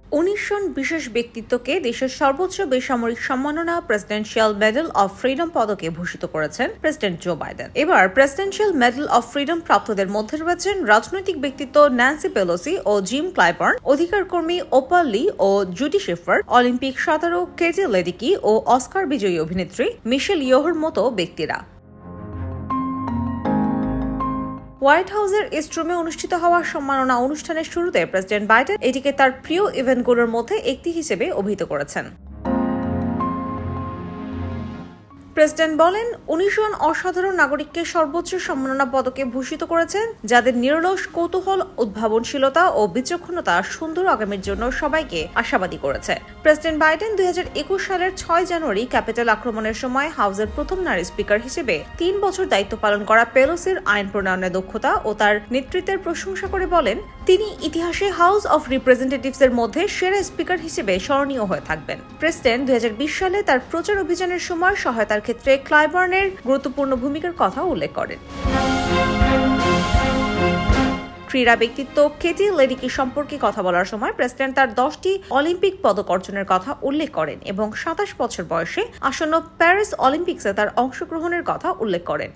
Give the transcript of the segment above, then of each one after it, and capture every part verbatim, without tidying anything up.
উনিশ জন বিশেষ ব্যক্তিত্বকে দেশের সর্বোচ্চ বেসামরিক সম্মাননা প্রেসিডেন্সিয়াল মেডেল অব ফ্রিডম পদকে ভূষিত করেছেন প্রেসিডেন্ট জো বাইডেন। এবার প্রেসিডেন্সিয়াল মেডেল অব ফ্রিডম প্রাপ্তদের মধ্যে রয়েছেন রাজনৈতিক ব্যক্তিত্ব ন্যান্সি পেলোসি ও জিম ক্লাইবার্ন, অধিকার কর্মী ওপাল লি ও জুডি শেফার, অলিম্পিক সাঁতারু কেটি লেডিকি ও অস্কার বিজয়ী অভিনেত্রী মিশেল ইয়োহর মতো ব্যক্তিরা। হোয়াইট হাউসের ইস্ট রুমে অনুষ্ঠিত হওয়া সম্মাননা অনুষ্ঠানের শুরুতে প্রেসিডেন্ট বাইডেন এটিকে তার প্রিয় ইভেন্টগুলোর মধ্যে একটি হিসেবে অভিহিত করেছেন। প্রেসিডেন্ট বলেন, উনিশ জন অসাধারণ নাগরিককে সর্বোচ্চ সম্মাননা পদকে ভূষিত করেছেন, যাদের নিরলস কৌতূহল, উদ্ভাবনশীলতা ও বিচক্ষণতা সুন্দর আগামীর জন্য সবাইকে আশাবাদী করেছে। প্রেসিডেন্ট বাইডেন দুই হাজার একুশ সালের ছয় জানুয়ারি ক্যাপিটাল আক্রমণের সময় হাউসের প্রথম নারী স্পিকার হিসেবে তিন বছর দায়িত্ব পালন করা পেলোসির আইন প্রণয়নের দক্ষতা ও তার নেতৃত্বের প্রশংসা করে বলেন, তিনি ইতিহাসে হাউস অব রিপ্রেজেন্টেটিভস এর মধ্যে সেরা স্পিকার হিসেবে স্মরণীয় হয়ে থাকবেন। প্রেসিডেন্ট দুই হাজার বিশ সালে তার প্রচার অভিযানের সময় সহায়তার ক্ষেত্রে ক্লাইবার্নের গুরুত্বপূর্ণ ভূমিকার কথা উল্লেখ করেন। ক্রীড়া ব্যক্তিত্ব কেটি লেডিকি সম্পর্কে কথা বলার সময় প্রেসিডেন্ট তার দশটি অলিম্পিক পদক অর্জনের কথা উল্লেখ করেন এবং সাতাশ বছর বয়সে আসন্ন প্যারিস অলিম্পিক্সে তার অংশগ্রহণের কথা উল্লেখ করেন।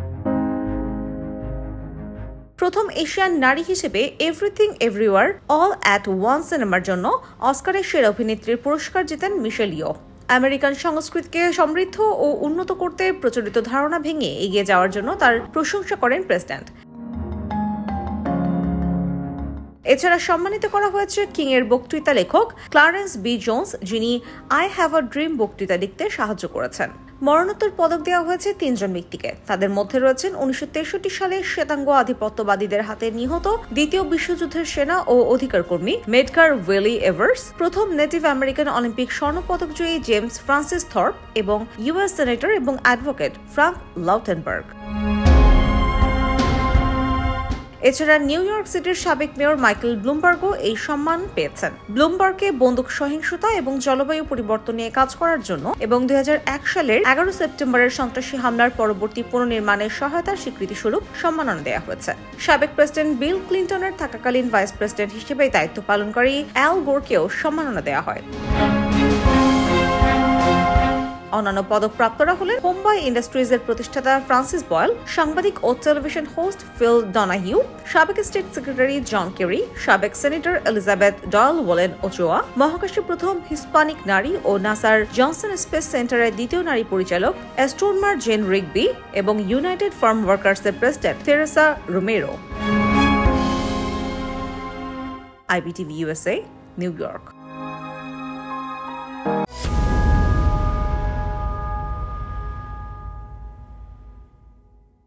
প্রথম এশিয়ান নারী হিসেবে everything everywhere all at once সিনেমার জন্য অস্কারের সেরা অভিনেত্রীর পুরস্কার জিতেন মিশেল ইয়ো। আমেরিকান সংস্কৃতিকে সমৃদ্ধ ও উন্নত করতে প্রচলিত ধারণা ভেঙে এগিয়ে যাওয়ার জন্য তার প্রশংসা করেন প্রেসিডেন্ট। এছাড়া সম্মানিত করা হয়েছে কিং এর বক্তৃতা লেখক ক্লারেন্স বি জোন্স, যিনি আই হ্যাভ আ ড্রিম বক্তৃতা লিখতে সাহায্য করেছেন। মরণোত্তর পদক দেওয়া হয়েছে তিনজন ব্যক্তিকে। তাদের মধ্যে রয়েছেন উনিশশো তেষট্টি সালে শ্বেতাঙ্গ আধিপত্যবাদীদের হাতে নিহত দ্বিতীয় বিশ্বযুদ্ধের সেনা ও অধিকার কর্মী মেডগার ওয়েলি এভার্স, প্রথম নেটিভ আমেরিকান অলিম্পিক স্বর্ণ পদক জয়ী জেমস ফ্রান্সিস থর্প এবং ইউএস সেনেটর এবং অ্যাডভোকেট ফ্রাঙ্ক লাউটেনবার্গ। এছাড়া নিউ ইয়র্ক সিটির সাবেক মেয়র মাইকেল ব্লুমবার্গও এই সম্মান পেয়েছেন। ব্লুমবার্গকে বন্দুক সহিংসতা এবং জলবায়ু পরিবর্তন নিয়ে কাজ করার জন্য এবং দুই হাজার এক সালের এগারো সেপ্টেম্বরের সন্ত্রাসী হামলার পরবর্তী পুনর্নির্মাণের সহায়তার স্বীকৃতিস্বরূপ সম্মাননা দেওয়া হয়েছে। সাবেক প্রেসিডেন্ট বিল ক্লিন্টনের থাকাকালীন ভাইস প্রেসিডেন্ট হিসেবে দায়িত্ব পালনকারী অ্যাল গোরকেও সম্মাননা দেওয়া হয়। অন্যান্য পদক প্রাপ্তরা হলেন হোমবাই ইন্ডাস্ট্রিজ এর প্রতিষ্ঠাতা ফ্রান্সিস বয়েল, সাংবাদিক ও টেলিভিশন হোস্ট ফিল ডনাহিউ, সাবেক স্টেট সেক্রেটারি জন কেরি, সাবেক senator Elizabeth Dole Ellen Ochoa, মহাকাশে প্রথম হিস্পানিক নারী ও নাসার জনসন স্পেস সেন্টারের দ্বিতীয় নারী পরিচালক অ্যাস্ট্রোনমার জেন রিগবি এবং ইউনাইটেড ফার্ম ওয়ার্কার্স এর president Teresa Romero. IBTV USA, New York.